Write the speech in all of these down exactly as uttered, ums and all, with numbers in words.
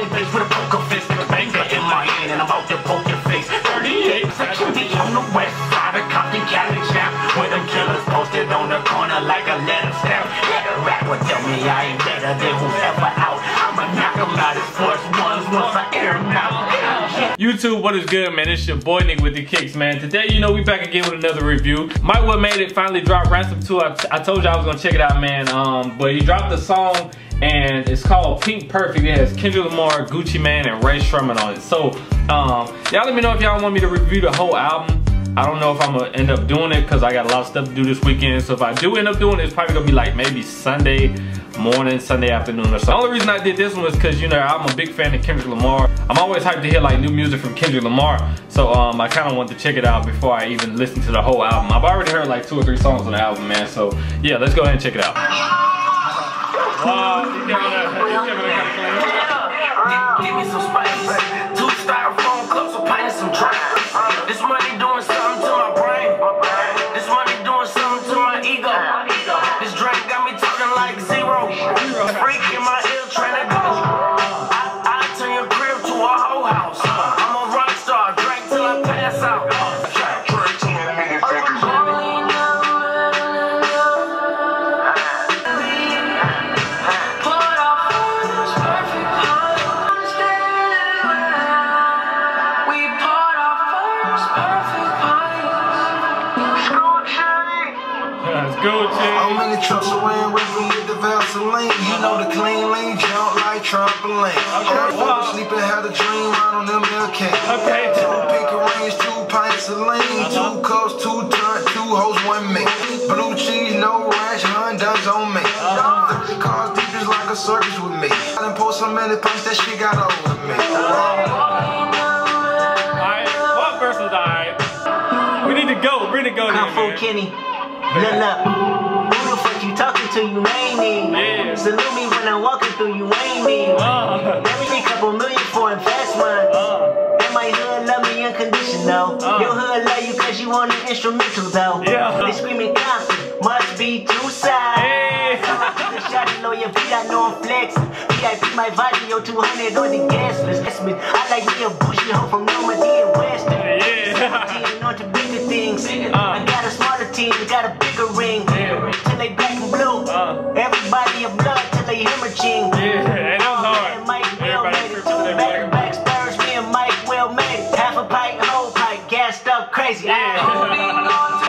me bitch with a poker fist and a banger in my hand, and I'm about to poke your face. thirty-eight section D on the west side of Compton, Cali champ, with them killers posted on the corner like a letter stamp. Yeah, the rapper tell me I ain't better than whoever out. I'ma knock him out his first ones once I air him out. YouTube, what is good, man? It's your boy Nick with the Kicks, man. Today, you know, we back again with another review. Mike What Made It finally dropped Ransom two. I, I told you I was gonna check it out, man. Um, but he dropped the song, and it's called Pink Perfect. It has Kendrick Lamar, Gucci Mane, and Ray Sherman on it. So, um, y'all let me know if y'all want me to review the whole album. I don't know if I'm gonna end up doing it because I got a lot of stuff to do this weekend. So if I do end up doing it, it's probably gonna be like maybe Sunday morning, Sunday afternoon or something. The only reason I did this one was because, you know, I'm a big fan of Kendrick Lamar. I'm always hyped to hear like new music from Kendrick Lamar. So um, I kind of wanted to check it out before I even listen to the whole album. I've already heard like two or three songs on the album, man. So yeah, let's go ahead and check it out. Wow, you giving it, you giving it kind of Give me some spice. Two styrofoam cups of pint and some dry. This money doing something to my brain. This money doing something to my ego. This drink got me talking like zero. Freak in my ear trying to go. I, I turn your crib to a whole house. I'm a rock star, drink till I pass out. I'm in the truck, so I ain't with me the Vaseline. You know the clean lane, jump like trampoline. Okay. Wow. Sleep and had a dream right on them milk cake. Okay. Two pink rings, two pints of lean, uh-huh. Two cups, two turn, two hoes, one mate. Blue cheese, no ranch, Hondas on me. Uh-huh. Cars deep is like a circus with me. I done post so many punch, that shit got over me. Alright, what verse was I? We need to go, we need to go there, man. Kenny. Look up, who the fuck you talking to? You ain't me. Yeah. Salute me when I'm walking through. You ain't me. Uh. Every day couple million for investment. Uh. And my hood love me unconditional. Uh. Your hood love you cause you want an instrumental though. Yeah. They screaming constant, must be two sides. Hey. The shot is low, your feet, I know I'm flexing. V I P my body, yo two hundred on the gas list. I like me a bushy hoe from Normandy and Western. Yeah. On to bigger things. Uh. I got a smarter team, got a bigger ring. Yeah. Till they black and blue. Uh. Everybody a blood till they hemorrhaging. Yeah, and that was hard. And Mike well made it. Two back to back spurs, me and Mike well made it. Half a pint, whole pint, gassed up crazy. Yeah. I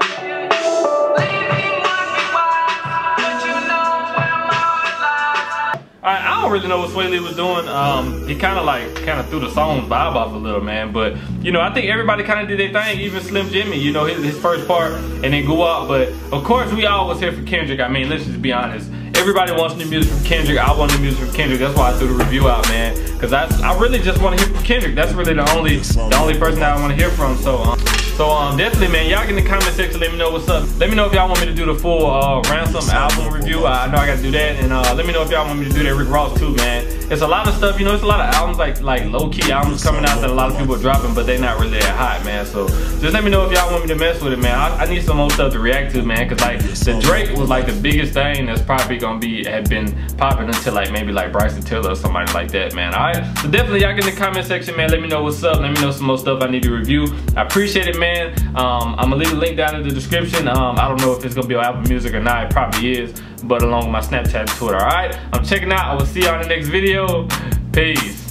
Alright, I don't really know what Sway Lee was doing. Um, he kind of like, kind of threw the song vibe off a little, man. But, you know, I think everybody kind of did their thing, even Slim Jimmy, you know, his, his first part, and then go up. But, of course, we always here for Kendrick. I mean, let's just be honest. Everybody wants new music from Kendrick. I want new music from Kendrick. That's why I threw the review out, man. Because I, I really just want to hear from Kendrick. That's really the only the only person that I want to hear from. So, um, so um, definitely, man, y'all get in the comment section. Let me know what's up. Let me know if y'all want me to do the full uh, Ransom album review. I know I got to do that. And uh, let me know if y'all want me to do that Rick Ross too, man. It's a lot of stuff, you know, it's a lot of albums, like like low-key albums coming out that a lot of people are dropping, but they're not really that hot, man. So just let me know if y'all want me to mess with it, man. I, I need some more stuff to react to, man, because like the Drake was like the biggest thing that's probably gonna be had been popping until like maybe like Bryson Tiller or somebody like that, man. All right, so definitely y'all get in the comment section, man. Let me know what's up. Let me know some more stuff I need to review. I appreciate it, man. Um, I'm gonna leave a link down in the description. Um, I don't know if it's gonna be on Apple Music or not. It probably is, but along with my Snapchat and Twitter. All right, I'm checking out. I will see y'all in the next video. Peace.